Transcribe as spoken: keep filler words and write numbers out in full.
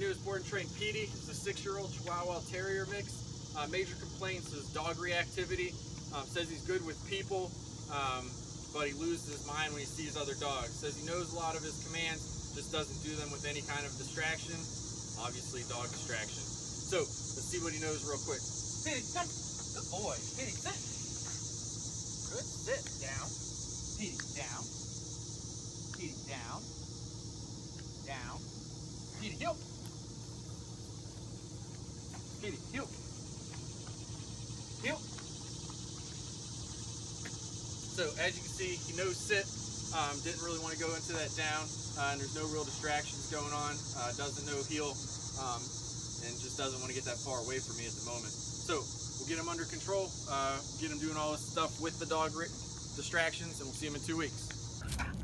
newest board and trained Pedie. It's a six-year-old Chihuahua Terrier mix. Uh, major complaints is dog reactivity. Um, says he's good with people, um, but he loses his mind when he sees other dogs. Says he knows a lot of his commands, just doesn't do them with any kind of distraction. Obviously, dog distraction. So let's see what he knows real quick. Pedie, come. Good boy. Pedie, sit. Good. Sit. Down. Pedie, down. Pedie, down. Down. Pedie, heel. Pedie, heel. Heel. So as you can see, he knows sit. Um, didn't really want to go into that down, uh, and there's no real distractions going on. Uh, doesn't know heel, um, and just doesn't want to get that far away from me at the moment. So we'll get him under control, uh, get him doing all this stuff with the dog distractions, and we'll see him in two weeks.